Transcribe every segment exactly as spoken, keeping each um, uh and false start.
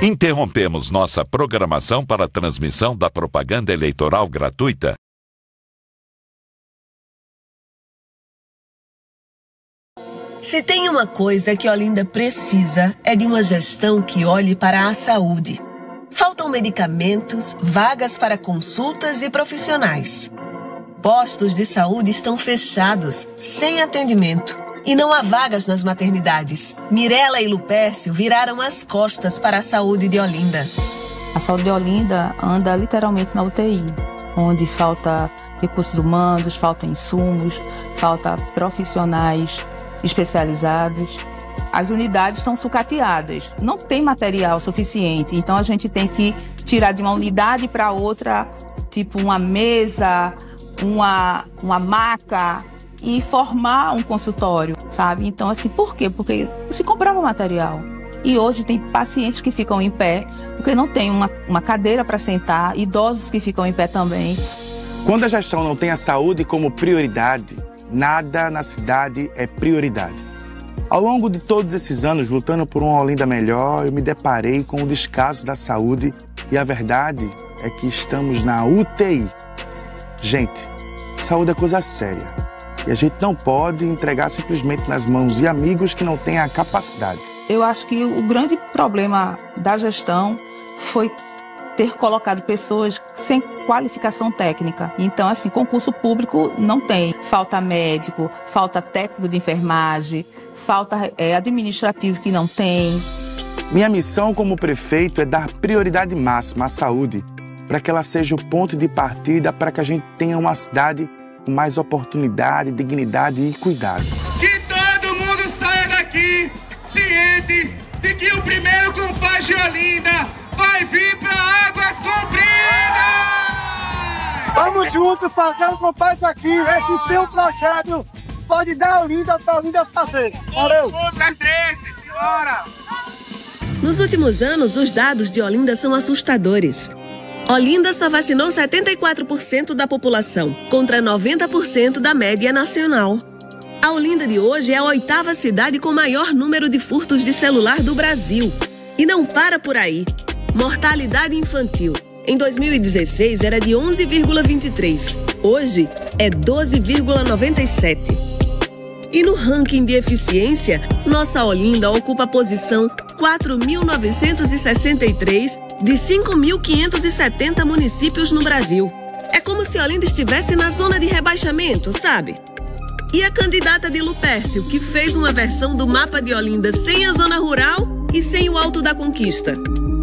Interrompemos nossa programação para a transmissão da propaganda eleitoral gratuita. Se tem uma coisa que Olinda precisa, é de uma gestão que olhe para a saúde. Faltam medicamentos, vagas para consultas e profissionais. Postos de saúde estão fechados, sem atendimento. E não há vagas nas maternidades. Mirela e Lupércio viraram as costas para a saúde de Olinda. A saúde de Olinda anda literalmente na U T I, onde falta recursos humanos, falta insumos, falta profissionais especializados. As unidades estão sucateadas, não tem material suficiente, então a gente tem que tirar de uma unidade para outra, tipo uma mesa, uma, uma maca, e formar um consultório, sabe? Então, assim, por quê? Porque se comprava material. E hoje tem pacientes que ficam em pé, porque não tem uma, uma cadeira para sentar, idosos que ficam em pé também. Quando a gestão não tem a saúde como prioridade, nada na cidade é prioridade. Ao longo de todos esses anos, lutando por uma Olinda melhor, eu me deparei com o descaso da saúde e a verdade é que estamos na U T I. Gente, saúde é coisa séria. E a gente não pode entregar simplesmente nas mãos de amigos que não têm a capacidade. Eu acho que o grande problema da gestão foi ter colocado pessoas sem qualificação técnica. Então, assim, concurso público não tem. Falta médico, falta técnico de enfermagem, falta é, administrativo que não tem. Minha missão como prefeito é dar prioridade máxima à saúde, para que ela seja o ponto de partida para que a gente tenha uma cidade com mais oportunidade, dignidade e cuidado. Que todo mundo saia daqui ciente de que o primeiro compás de Olinda vai vir para Águas Compridas! Vamos juntos fazer um compás aqui. Esse teu projeto pode dar Olinda para Olinda fazer. Valeu! Contra treze, senhora! Nos últimos anos, os dados de Olinda são assustadores. Olinda só vacinou setenta e quatro por cento da população, contra noventa por cento da média nacional. A Olinda de hoje é a oitava cidade com maior número de furtos de celular do Brasil. E não para por aí. Mortalidade infantil. Em dois mil e dezesseis era de onze vírgula vinte e três. Hoje é doze vírgula noventa e sete. E no ranking de eficiência, nossa Olinda ocupa a posição quatro mil novecentos e sessenta e três de cinco mil quinhentos e setenta municípios no Brasil. É como se Olinda estivesse na zona de rebaixamento, sabe? E a candidata de Lupércio, que fez uma versão do mapa de Olinda sem a zona rural e sem o Alto da Conquista.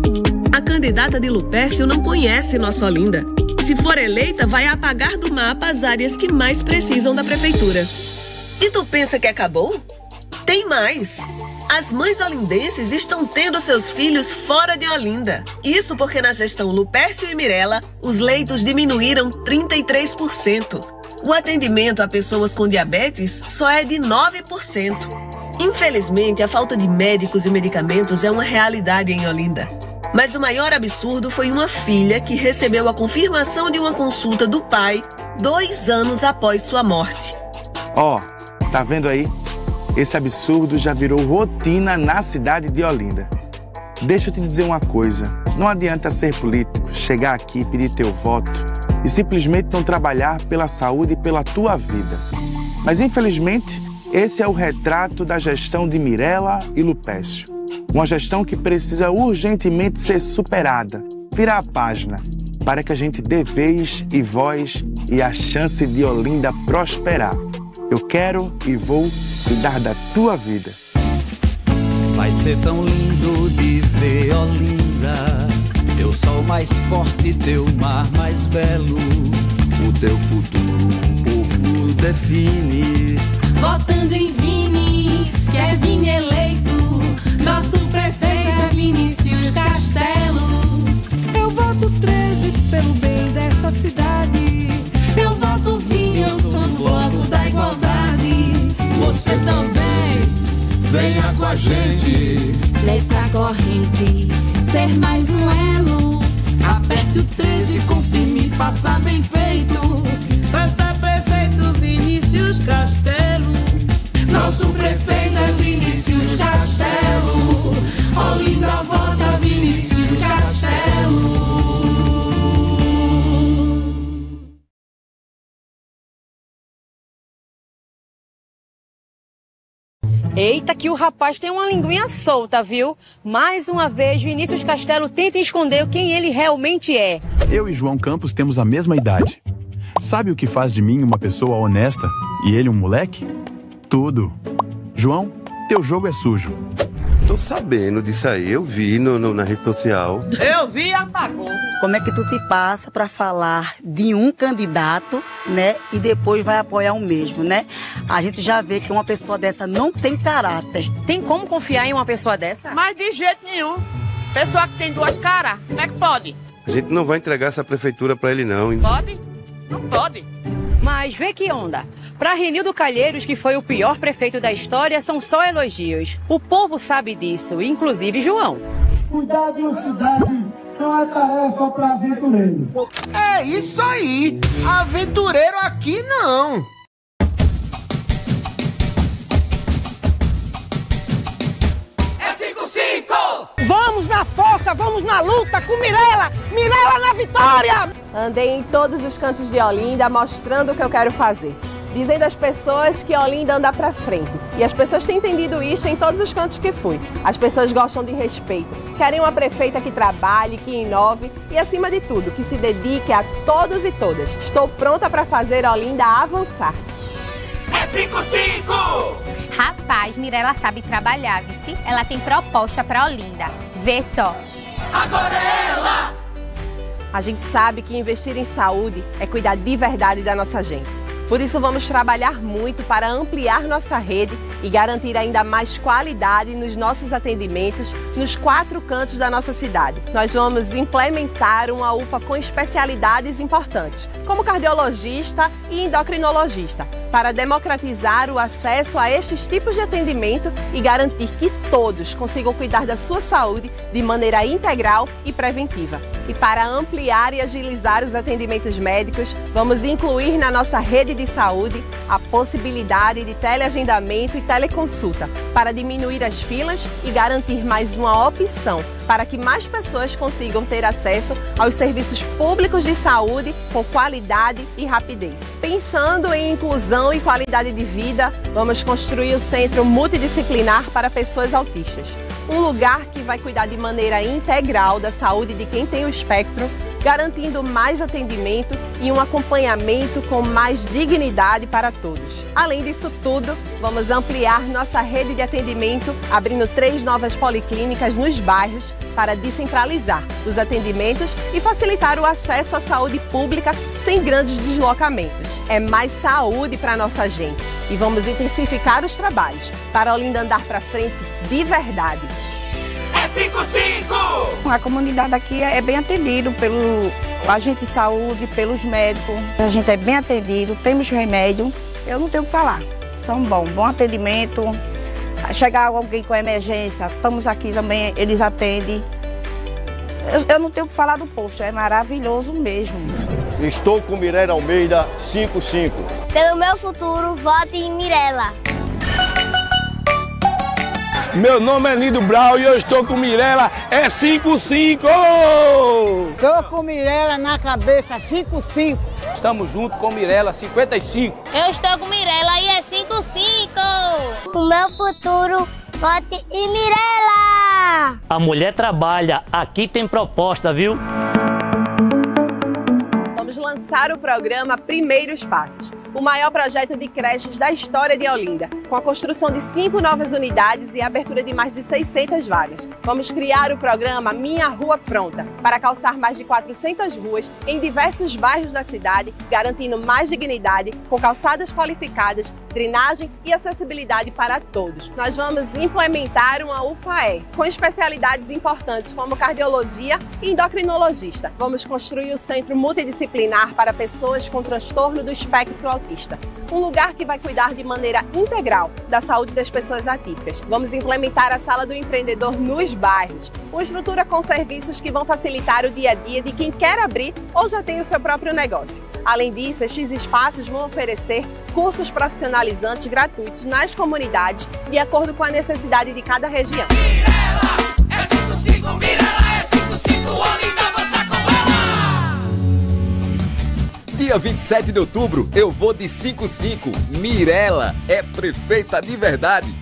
A candidata de Lupércio não conhece nossa Olinda. Se for eleita, vai apagar do mapa as áreas que mais precisam da prefeitura. E tu pensa que acabou? Tem mais! As mães olindenses estão tendo seus filhos fora de Olinda. Isso porque na gestão Lupércio e Mirela, os leitos diminuíram trinta e três por cento. O atendimento a pessoas com diabetes só é de nove por cento. Infelizmente, a falta de médicos e medicamentos é uma realidade em Olinda. Mas o maior absurdo foi uma filha que recebeu a confirmação de uma consulta do pai dois anos após sua morte. Ó, oh, tá vendo aí? Esse absurdo já virou rotina na cidade de Olinda. Deixa eu te dizer uma coisa. Não adianta ser político, chegar aqui, pedir teu voto e simplesmente não trabalhar pela saúde e pela tua vida. Mas, infelizmente, esse é o retrato da gestão de Mirela e Lupércio. Uma gestão que precisa urgentemente ser superada, virar a página, para que a gente dê vez e voz e a chance de Olinda prosperar. Eu quero e vou cuidar da tua vida. Vai ser tão lindo de ver Olinda, teu sol mais forte, teu mar mais belo. O teu futuro o povo define. Votando em Vini, que é Vini eleito. Nosso prefeito é Vinícius Castelo. Eu voto treze pelo bem dessa cidade. Eu voto Vini, eu sou do bloco da igualdade. Você também, venha com a gente nessa corrente, ser mais um elo. Aperte o treze, confirme, faça bem feito. Faça prefeito Vinícius Castelo. Nosso prefeito é Vinícius Castelo. Olinda vota Vinícius Eita, que o rapaz tem uma linguinha solta, viu? Mais uma vez, Vinícius Castelo tenta esconder quem ele realmente é. Eu e João Campos temos a mesma idade. Sabe o que faz de mim uma pessoa honesta e ele um moleque? Tudo. João, teu jogo é sujo. Tô sabendo disso aí, eu vi no, no, na rede social. Eu vi e apagou. Como é que tu te passa pra falar de um candidato, né, e depois vai apoiar o mesmo, né? A gente já vê que uma pessoa dessa não tem caráter. Tem como confiar em uma pessoa dessa? Mas de jeito nenhum. Pessoa que tem duas caras, como é que pode? A gente não vai entregar essa prefeitura pra ele, não. Pode? Não pode. Mas vê que onda. Para Renildo Calheiros, que foi o pior prefeito da história, são só elogios. O povo sabe disso, inclusive João. Cuidar de uma cidade não é tarefa para aventureiros. É isso aí. Aventureiro aqui não. É cinco cinco! Vamos na força, vamos na luta com Mirella! Mirella na vitória! Andei em todos os cantos de Olinda mostrando o que eu quero fazer. Dizendo às pessoas que Olinda anda pra frente. E as pessoas têm entendido isso em todos os cantos que fui. As pessoas gostam de respeito, querem uma prefeita que trabalhe, que inove e, acima de tudo, que se dedique a todos e todas. Estou pronta para fazer Olinda avançar. É cinco cinco! Rapaz, Mirella sabe trabalhar, vice. Ela tem proposta pra Olinda. Vê só. Agora é ela! A gente sabe que investir em saúde é cuidar de verdade da nossa gente. Por isso, vamos trabalhar muito para ampliar nossa rede e garantir ainda mais qualidade nos nossos atendimentos nos quatro cantos da nossa cidade. Nós vamos implementar uma U P A com especialidades importantes, como cardiologista e endocrinologista, para democratizar o acesso a estes tipos de atendimento e garantir que todos consigam cuidar da sua saúde de maneira integral e preventiva. E para ampliar e agilizar os atendimentos médicos, vamos incluir na nossa rede de saúde a possibilidade de teleagendamento e teleconsulta para diminuir as filas e garantir mais uma opção para que mais pessoas consigam ter acesso aos serviços públicos de saúde com qualidade e rapidez. Pensando em inclusão e qualidade de vida, vamos construir o Centro Multidisciplinar para Pessoas Autistas. Um lugar que vai cuidar de maneira integral da saúde de quem tem o espectro, garantindo mais atendimento e um acompanhamento com mais dignidade para todos. Além disso tudo, vamos ampliar nossa rede de atendimento, abrindo três novas policlínicas nos bairros para descentralizar os atendimentos e facilitar o acesso à saúde pública sem grandes deslocamentos. É mais saúde para nossa gente e vamos intensificar os trabalhos para Olinda andar para frente de verdade. É cinco cinco! A comunidade aqui é bem atendida pelo agente de saúde, pelos médicos. A gente é bem atendido, temos remédio. Eu não tenho o que falar. São bons, bom atendimento. Chegar alguém com emergência, estamos aqui também, eles atendem. Eu, eu não tenho o que falar do posto, é maravilhoso mesmo. Estou com Mirella Almeida, cinco cinco. Pelo meu futuro, vote em Mirella. Meu nome é Lindo Brau e eu estou com Mirella, é cinco cinco! Estou com Mirella na cabeça, cinco cinco. Estamos juntos com Mirella, cinquenta e cinco. Eu estou com Mirella e é cinco cinco. O meu futuro, vote em Mirella. A mulher trabalha, aqui tem proposta, viu? Vamos lançar o programa Primeiros Passos, o maior projeto de creches da história de Olinda, com a construção de cinco novas unidades e a abertura de mais de seiscentas vagas. Vamos criar o programa Minha Rua Pronta, para calçar mais de quatrocentas ruas em diversos bairros da cidade, garantindo mais dignidade, com calçadas qualificadas, drenagem e acessibilidade para todos. Nós vamos implementar uma U P A E, com especialidades importantes como cardiologia e endocrinologista. Vamos construir o Centro Multidisciplinar para pessoas com transtorno do espectro autista, um lugar que vai cuidar de maneira integral da saúde das pessoas atípicas. Vamos implementar a Sala do Empreendedor nos bairros, uma estrutura com serviços que vão facilitar o dia a dia de quem quer abrir ou já tem o seu próprio negócio. Além disso, estes espaços vão oferecer cursos profissionalizantes gratuitos nas comunidades, de acordo com a necessidade de cada região. Mirella, é cinco cinco, Mirella, é cinco cinco, Olinda avança com ela! Dia vinte e sete de outubro, eu vou de cinco cinco. Mirella é prefeita de verdade.